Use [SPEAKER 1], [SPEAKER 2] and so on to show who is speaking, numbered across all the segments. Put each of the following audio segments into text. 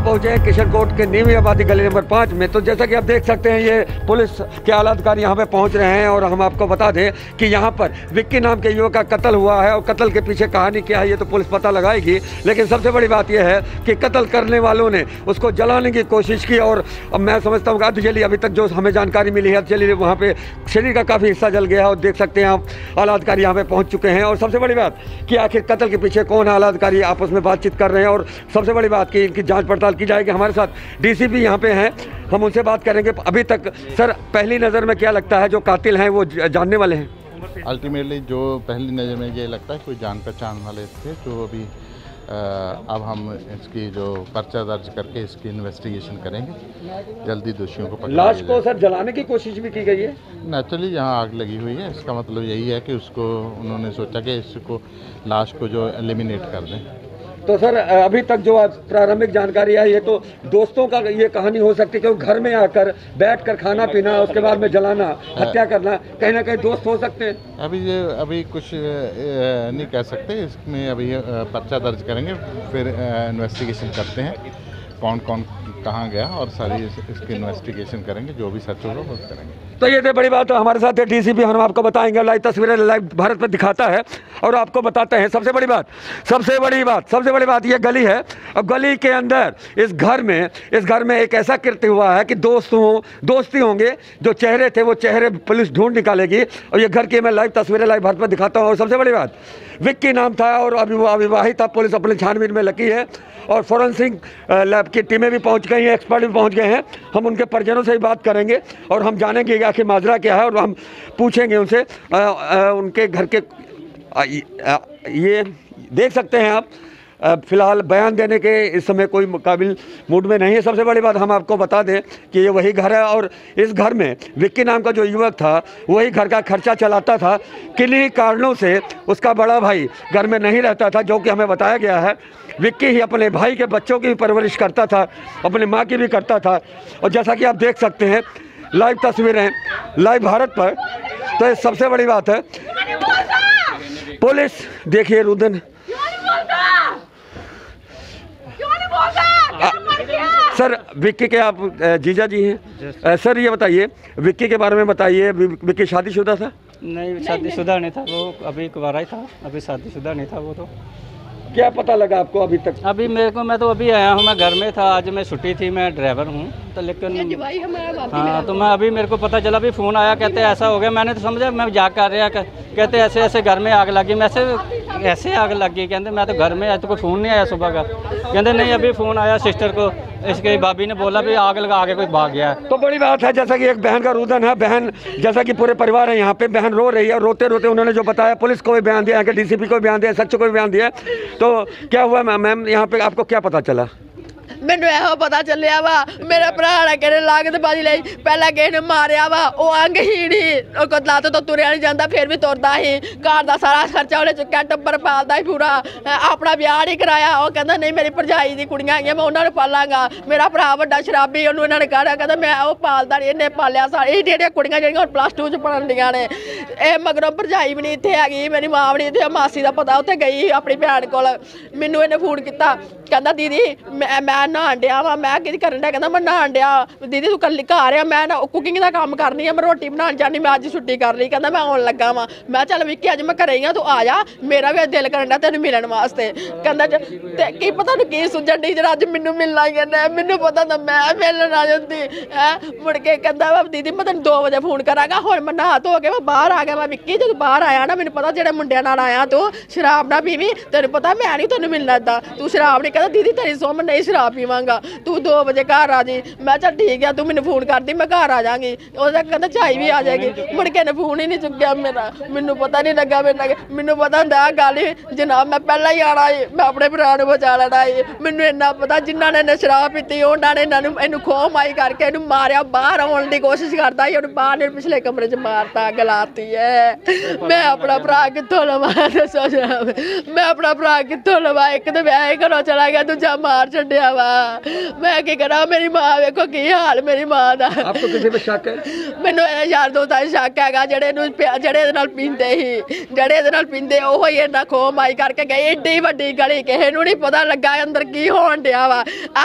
[SPEAKER 1] पहुंचे हैं किशनकोट के नीवी आबादी गली नंबर 5 में। तो जैसा कि आप देख सकते हैं ये पुलिस के आला अधिकारी यहाँ पे पहुंच रहे हैं और हम आपको बता दें कि यहाँ पर विक्की नाम के युवक का कत्ल हुआ है और कत्ल के पीछे कहानी क्या है ये तो पुलिस पता लगाएगी। लेकिन सबसे बड़ी बात यह है कि कत्ल करने वालों ने उसको जलाने की कोशिश की और अब मैं समझता हूँ कि अधजली अभी तक जो हमें जानकारी मिली है अधजली वहाँ पे शरीर का काफ़ी हिस्सा जल गया है और देख सकते हैं आप आला अधिकारी यहाँ पे पहुँच चुके हैं। और सबसे बड़ी बात कि आखिर कत्ल के पीछे कौन है, आला अधिकारी आपस में बातचीत कर रहे हैं और सबसे बड़ी बात कि इनकी जांच पड़ताल की जाएगी। हमारे साथ डीसीपी यहाँ पे हैं, हम उनसे बात करेंगे। अभी तक सर पहली नज़र में क्या लगता है जो कातिल हैं वो जानने वाले हैं?
[SPEAKER 2] अल्टीमेटली जो पहली नज़र में ये लगता है कोई जान पहचान वाले थे, तो अभी अब हम इसकी जो पर्चा दर्ज करके इसकी इन्वेस्टिगेशन करेंगे, जल्दी दोषियों को पकड़ा।
[SPEAKER 1] लाश को सर जलाने की कोशिश भी की गई है?
[SPEAKER 2] नेचुरली यहाँ आग लगी हुई है, इसका मतलब यही है कि उसको उन्होंने सोचा कि इसको लाश को जो एलिमिनेट कर दें।
[SPEAKER 1] तो सर अभी तक जो प्रारंभिक जानकारी है ये तो दोस्तों का ये कहानी हो सकती है, क्योंकि घर में आकर बैठकर खाना पीना उसके बाद में जलाना हत्या करना, कहीं ना कहीं दोस्त हो सकते हैं।
[SPEAKER 2] अभी कुछ नहीं कह सकते, इसमें अभी पर्चा दर्ज करेंगे, फिर इन्वेस्टिगेशन करते हैं कौन कौन कहाँ गया और सारी इसकी इन्वेस्टिगेशन करेंगे, जो भी सच होगा वो करेंगे।
[SPEAKER 1] तो ये तो बड़ी बात है, हमारे साथ डीसीपी हम आपको बताएंगे, लाइव तस्वीरें लाइव भारत पर दिखाता है और आपको बताते हैं। सबसे बड़ी बात ये गली है। अब गली के अंदर इस घर में एक ऐसा कृत्य हुआ है कि दोस्ती होंगे, जो चेहरे थे वो चेहरे पुलिस ढूंढ निकालेगी और ये घर की मैं लाइव तस्वीरें लाइव भारत पर दिखाता हूँ। और सबसे बड़ी बात विक्की नाम था और अभी वो अविवाहित था। पुलिस अपनी छानबीन में लगी है और फॉरेंसिक लैब की टीमें भी पहुंच गई हैं, एक्सपर्ट भी पहुंच गए हैं। हम उनके परिजनों से भी बात करेंगे और हम जानेंगे कि आखिर माजरा क्या है और हम पूछेंगे उनसे उनके घर के ये देख सकते हैं आप फिलहाल बयान देने के इस समय कोई काबिल मूड में नहीं है। सबसे बड़ी बात हम आपको बता दें कि ये वही घर है और इस घर में विक्की नाम का जो युवक था वही घर का खर्चा चलाता था। किन्हीं कारणों से उसका बड़ा भाई घर में नहीं रहता था, जो कि हमें बताया गया है। विक्की ही अपने भाई के बच्चों की भी परवरिश करता था, अपनी माँ की भी करता था। और जैसा कि आप देख सकते हैं लाइव तस्वीरें लाइव भारत पर, तो ये सबसे बड़ी बात है। पुलिस देखिए रुदन सर विक्की के आप जीजा जी हैं सर, ये बताइए विक्की के बारे में बताइए। विक्की शादीशुदा था?
[SPEAKER 3] नहीं, शादीशुदा नहीं था वो, अभी कुंवारा ही था, अभी शादीशुदा नहीं था वो। तो
[SPEAKER 1] क्या पता लगा आपको अभी तक?
[SPEAKER 3] अभी मैं तो अभी आया हूँ, मैं घर में था, आज मैं छुट्टी थी, मैं ड्राइवर हूँ तो लेकिन हाँ तो मैं अभी मेरे को पता चला, अभी फ़ोन आया, कहते ऐसा हो गया। मैंने तो समझा मैं मजाक कर रहा, कहते ऐसे घर में आग लगी। मैं ऐसे आग लगी, कहते मैं तो घर में आया, तो कोई फ़ोन नहीं आया सुबह का? कहते नहीं, अभी फ़ोन आया सिस्टर को, इसके भाभी ने बोला भी आग लगा के कोई भाग गया।
[SPEAKER 1] तो बड़ी बात है, जैसा कि एक बहन का रुदन है, बहन जैसा कि पूरे परिवार है यहाँ पे, बहन रो रही है। रोते रोते उन्होंने जो बताया, पुलिस को भी बयान दिया, डीसीपी को भी बयान दिया, सच को भी बयान दिया। तो क्या हुआ मैम यहाँ पे, आपको क्या पता चला?
[SPEAKER 4] मैनू यह पता चलिया वा मेरा भरा कहने लागतबाजी लाई, पहला किसी ने मारिया वा, अंगहीन ही, लत्त तो तुरया नहीं जाता, फिर भी तुरदा ही। घर का सारा खर्चा उन्हें चुक्या, टब्बर पालदा ही पूरा, अपना ब्याह नहीं कराया। वो कहता नहीं मेरी भरजाई दी कुड़ियां आईयां, मैं उन्होंने पालांगा। मेरा भरा वड्डा शराबी, उन्होंने इन्होंने कहा, कहता मैं वो पालदा नहीं, इन्हें पालिया सारे। एडियां कुड़ियां जिहड़ियां हुण +2 च पढ़न दियां ने। ये मगरों भरजाई भी नहीं इत्थे हैगी, मेरी मां भी नहीं इत्थे, मासी का पता उत्थे गई अपनी भैन कोल। मैनू इन्हें फोन किया, कहता दीदी मैं नहान डिया वा। मैं कि करन डिया? कहता मैं नहान डिया। दीदी तू कल्ली घर आ? मैं ना कुकिंग का काम करनी है, मैं रोटी बनाने जानी, मैं अज छुट्टी कर ली। कहता मैं आउण लगा वा। मैं चल विक्की अज मैं घरे ही हाँ, तू आ जा, मेरा भी दिल करन डिया तेन मिलन वास्ते। कहता की पता नहीं की सुझन डी जरा अज मैनू मिलना कहना, मैनू पता था मैं मिलन आ जाती है। मुड़ के कहता वा दीदी मैं तेन 2 बजे फोन करांगा। हुण मैं नहा धो के मैं बाहर आ गया। मैं विक्की जब बाहर आया ना, मैनू पता जेड़े मुंडियां नाल आया तू शराब ना पीवी, तेन पता मैं नहीं तेन मिलना इदा, तू शराब नहीं। कहता दीदी तेरी सौ मैं नहीं शराब पीवांगा, तू 2 बजे घर आ जी। मैं चल ठीक है, तू मैंने फोन कर दी, मैं घर आ जाऊंगी। उसने कहता चाय भी आ जाएगी। मुड़ के ने फोन ही नहीं चुक्या मेरा, मैनू पता नहीं लगा। मैनू पता होंदा गल जनाब मैं पहला ही आना है, मैं अपने भरा नूं बचा लेना है। मैनू इन्ना पता जिन्होंने इन्हें शराब पीती उन्होंने इन्हू खो माई करके इन्हू मारिया, बाहर आने की कोशिश करता ही, उन्हें बाहर पिछले कमरे च मारता, गलाती है। मैं अपना भरा कितों लवा, दसो जनाब मैं अपना भरा कितों लवा? एक तो ब्याह घरों चला गया, दूजा मार छड्डिया ਗਿਆ ਵਾ। ਮੈਂ ਕੀ ਕਰਾਂ, ਮੇਰੀ ਮਾਂ ਵੇਖੋ ਕੀ ਹਾਲ ਮੇਰੀ ਮਾਂ ਦਾ।
[SPEAKER 1] आपको किसी पे शक है?
[SPEAKER 4] ਮੈਨੂੰ ਇਹ ਯਾਰ ਦੋਸਤਾਂ ਦਾ ਸ਼ੱਕ ਹੈਗਾ, ਜਿਹੜੇ ਇਹਦੇ ਨਾਲ ਪੀਂਦੇ ਸੀ, ਜਿਹੜੇ ਇਹਦੇ ਨਾਲ ਪੀਂਦੇ ਉਹ ਹੀ ਇਹਨਾਂ ਖੋਹ ਮਾਈ ਕਰਕੇ ਗਏ। ਏਡੀ ਵੱਡੀ ਗਲੀ, ਕਿਸੇ ਨੂੰ ਨਹੀਂ ਪਤਾ ਲੱਗਾ ਅੰਦਰ ਕੀ ਹੋਣ ਡਿਆ ਵਾ।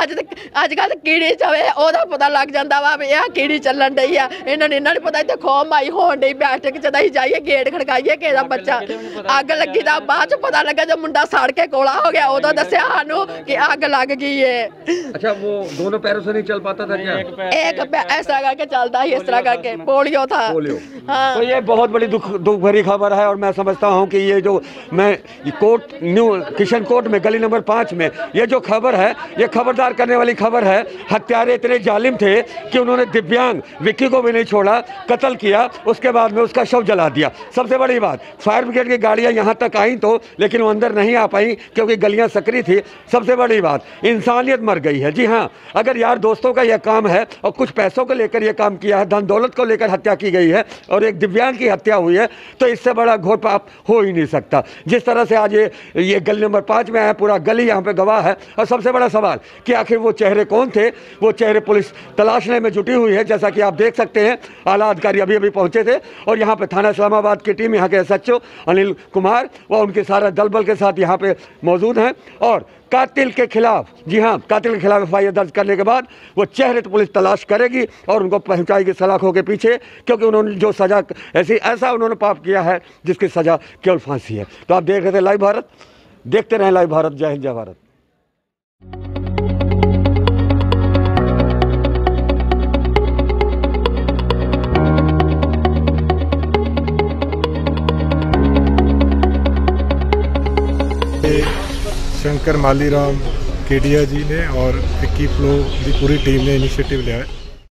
[SPEAKER 4] ਅੱਜ ਕੱਲ੍ਹ ਕੀੜੀ ਚਵੇ ਉਹਦਾ ਪਤਾ ਲੱਗ ਜਾਂਦਾ ਵਾ ਵੀ ਇਹ ਕੀੜੀ ਚੱਲਣ ਡਈ ਆ। ਇਹਨਾਂ ਨੂੰ ਪਤਾ ਇੱਥੇ ਖੋਹ ਮਾਈ ਹੋਣ ਡਈ। ਬੈਠਕ ਚ ਅਸੀਂ ਜਾਈਏ, ਗੇਟ ਖੜਕਾਈਏ, ਕਿਸੇ ਦਾ ਬੱਚਾ ਅੱਗ ਲੱਗੀ ਦਾ ਬਾਅਦ ਚ ਪਤਾ ਲੱਗਾ ਜਦ ਮੁੰਡਾ ਸੜ ਕੇ ਕੋਲਾ ਹੋ ਗਿਆ, ਉਦੋਂ ਦੱਸਿਆ ਸਾਨੂੰ ਕਿ ਅੱਗ ਲੱਗ गई है।
[SPEAKER 1] अच्छा, वो दोनों पैरों से नहीं चल पाता था क्या?
[SPEAKER 4] एक इस तरह करके चलता ही, इस तरह करके पोलियो था।
[SPEAKER 1] पोलियो।
[SPEAKER 4] हाँ।
[SPEAKER 1] तो ये बहुत बड़ी दुख भरी खबर है और मैं समझता हूँ कि ये जो मैं कोर्ट न्यू किशन कोर्ट में गली नंबर 5 में ये जो खबर है, ये खबरदार करने वाली खबर है। हत्यारे इतने जालिम थे कि उन्होंने दिव्यांग विक्की को भी नहीं छोड़ा, कत्ल किया, उसके बाद में उसका शव जला दिया। सबसे बड़ी बात, फायर ब्रिगेड की गाड़ियाँ यहाँ तक आई तो, लेकिन वो अंदर नहीं आ पाई क्योंकि गलियाँ सकरी थी। सबसे बड़ी बात, इंसानियत मर गई है। जी हाँ, अगर यार दोस्तों का यह काम है और कुछ पैसों को लेकर यह काम किया है, धन दौलत को लेकर हत्या की गई है और एक दिव्यांग की हत्या हुई है, तो इससे बड़ा घोर पाप हो ही नहीं सकता। जिस तरह से आज ये गली नंबर 5 में आया, पूरा गली यहाँ पे गवाह है। और सबसे बड़ा सवाल कि आखिर वो चेहरे कौन थे, वो चेहरे पुलिस तलाशने में जुटी हुई है। जैसा कि आप देख सकते हैं, आला अधिकारी अभी अभी पहुँचे थे और यहाँ पे थाना इस्लामाबाद की टीम, यहाँ के SHO अनिल कुमार व उनके सारा दल बल के साथ यहाँ पे मौजूद हैं। और कातिल के खिलाफ, जी हाँ, कातिल के खिलाफ FIR दर्ज करने के बाद वो चेहरे तो पुलिस तलाश करेगी और उनको पहुंचाएगी सलाखों के पीछे, क्योंकि उन्होंने जो सज़ा ऐसा उन्होंने पाप किया है जिसकी सज़ा केवल फांसी है। तो आप देख रहे थे लाइव भारत, देखते रहें लाइव भारत। जय हिंद, जय भारत।
[SPEAKER 5] शंकर मालीराम केडिया जी ने और विक्की फ्लो की पूरी टीम ने इनिशिएटिव लिया है।